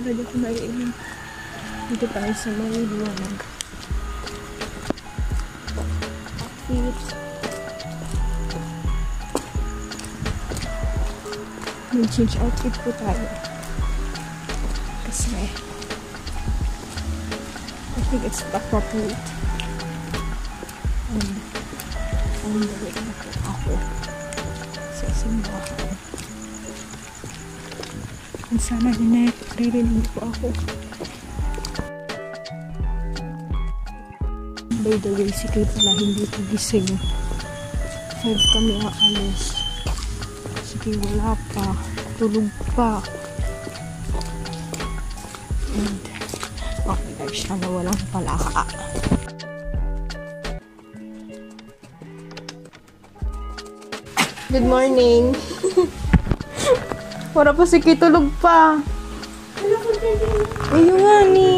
Lagi ako naiinom. Dito tayo sa may liwanag. Mag-change outfit po tayo. Kasi I think it's appropriate. And on the way na po ako sa simbahan. And sana naririnig po ako. By the way, si Kay pala hindi po gising. 5 kami aalis. Si Kay wala pa. Tulog pa. And okay guys, siya na walang palaka. Good morning. Wala pa si Kay, tulog pa. Ayun nga ni.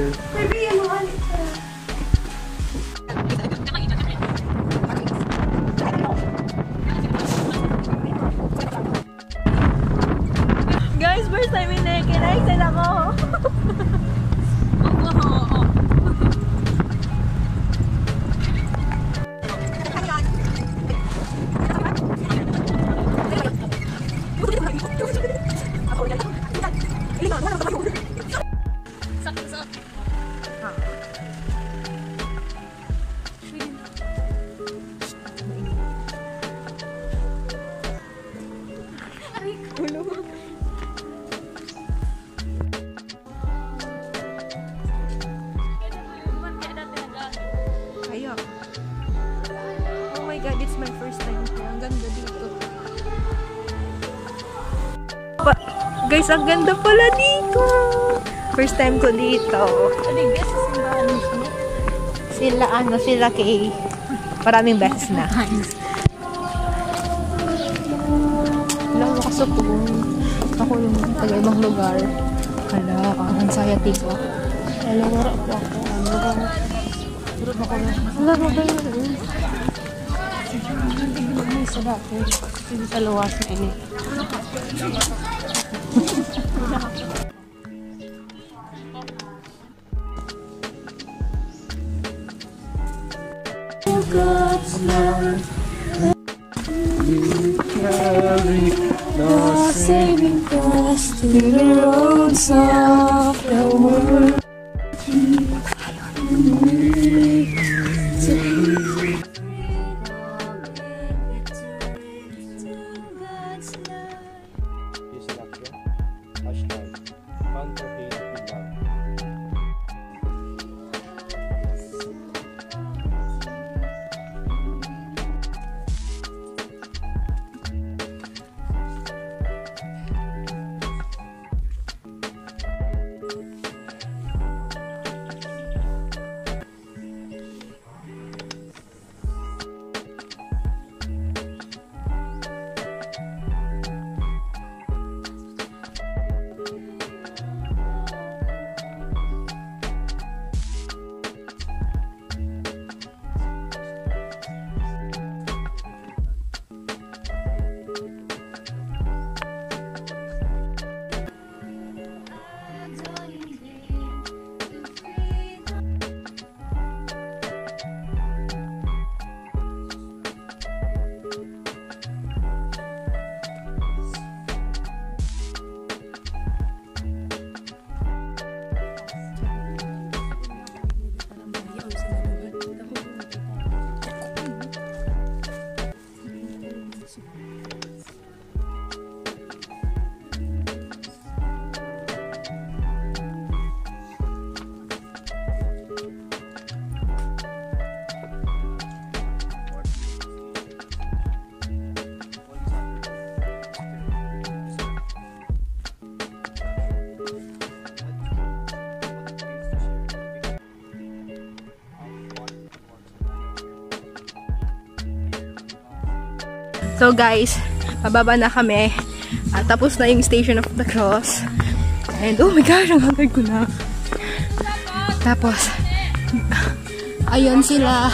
Guys, first time in Neke. Excited ako. Oh my god, it's my first time here. Ang ganda dito. Guys, ang ganda pala dito. First time ko dito. Sila Kay. Maraming beses na. Wala ako kasupong. Ako yung taga-ibang lugar. Hala, anxiety ko. Wala, wala po ako. Wala mo ba yun? Hindi sa dati. Hindi sa luwas na ini. God's love, you carry the saving grace to the roads of the world. So guys, pababa na kami. Tapos na yung Station of the Cross. And oh my gosh, ang hagad ko na. Tapos, ayun sila.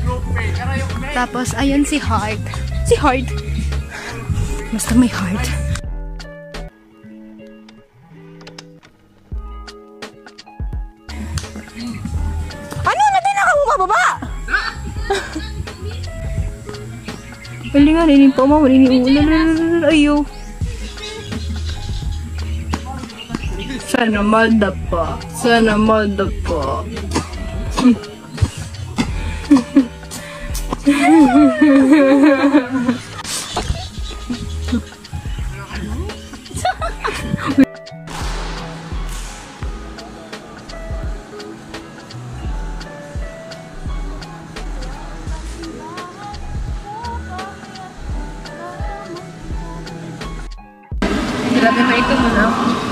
Tapos, ayun si Heart. Si Heart. Basta may heart. baba! Bali nga, rin po mo, rin ayo. Sana madapa. Sana madapa. Grabe pa ito muna.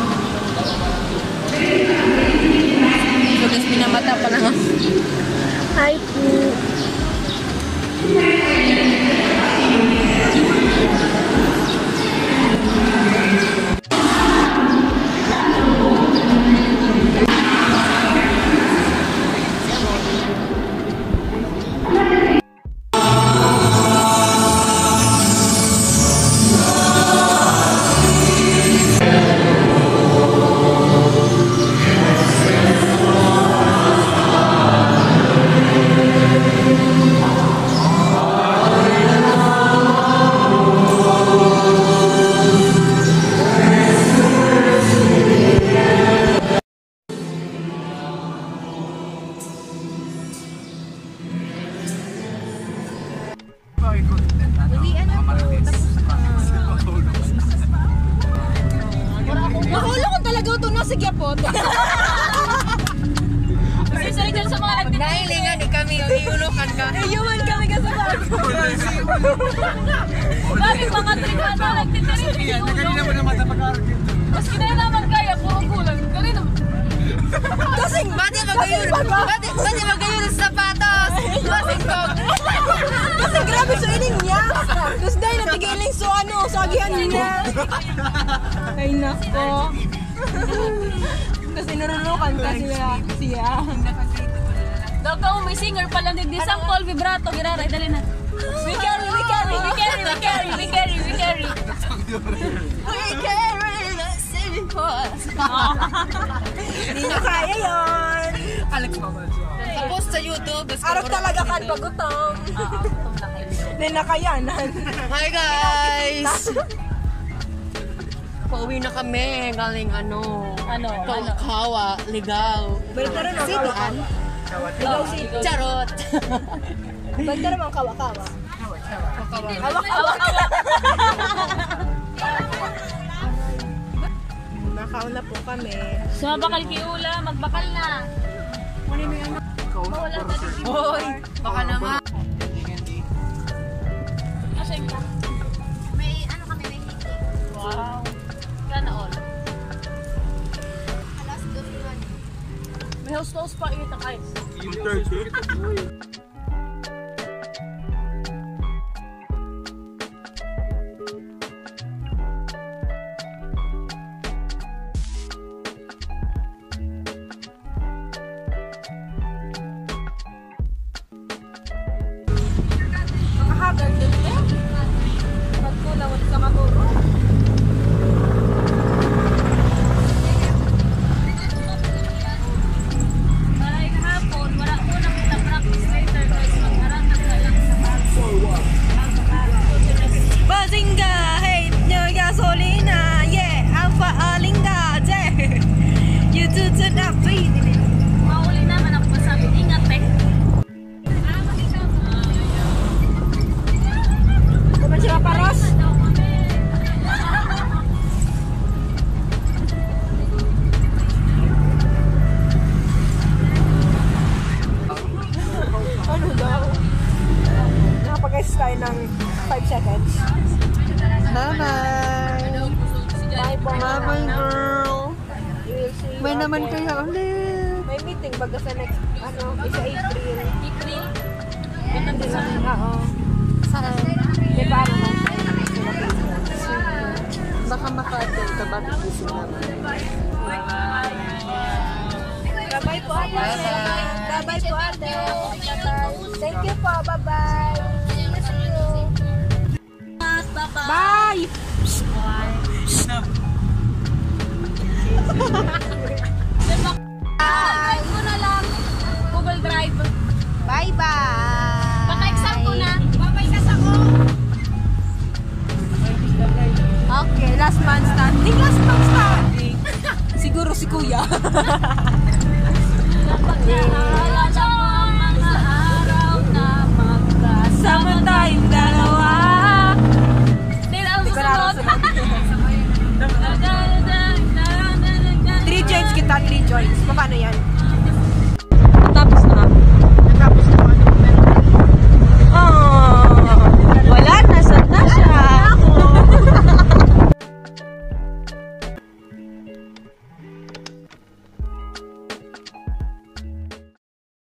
Tugas minamata pa lang. Hi po. Nahulog ko talaga ito na sa gyapot. Sorry dyan sa mga nagtitigil. Nahilingan kami, iulukan ka. Iyuman kami ka sa bago. Bakit mga trika na nagtitigil? Nagalina mo na mata pag-arkin. Mas kinaya naman kaya, puro gulang. Galina mo. Kasing, bati magayon. Bati magayon sa sapatos. Kasing kog. Kasi grabe sa ining niya. Tapos dahil natigiling so ano, sagihan niya. Ay nako. Kasi narunukan ka siya. Daw ka may singer pala di sample vibrato girara idali na. We carry. Saving force. Hindi na kaya yun. Alex Mabal. Tapos sa YouTube. Arap talaga kan pagutom. Hindi na kayanan. Hi guys! Pauwi na kami. Galing Kawa, Ligaw. City-an? Ligaw City. Charot! Ba't ka naman kawa-kawa? Kawa-kawa. Nakaon na po kami. Sa bakal kiula, magbakal na. Hoy! Baka naman. May ano kami, may hindi. Wow. Sana all. Alas 2 yun. May host pa ito guys. Makahagal din eh. Ba't ko lawat sa maturo? Maray kahapon, wala ko na kita practice later guys. Mag-arangkat na lang sa bago. Bazinga, hey, your gasolina, yeah, alpha alinga, yeah. You do to that beat. Mauli naman ako masabi, ingat eh. Diba siya paros? Ano daw? Nakapag-guys tayo ng 5 seconds. Bye-bye! Bye-bye, girl! May naman kayo ulit! May meeting baga sa next, isa April. April. Oo. Saan? Di ba naman? Baka maka-attend ka, bakit gising naman? Bye-bye po, ate. Bye-bye po, ate. Thank you po, bye-bye. See you. Bye! Drive ko na lang. Google Drive. Bye!